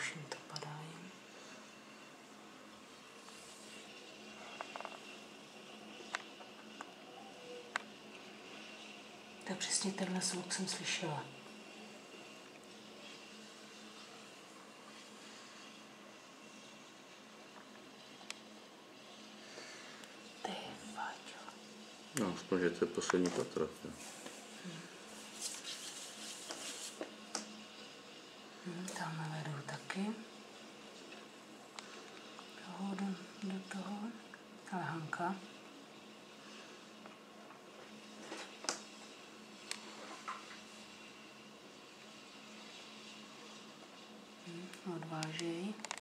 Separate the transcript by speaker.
Speaker 1: Tuším, to padá jen. Tak přesně tenhle zvuk jsem slyšela. Ty Váťo.
Speaker 2: No, aspoň, že to je poslední patro.
Speaker 1: Tamhle vedou taky. Toho do toho. Ale Hanka. Odvážejí.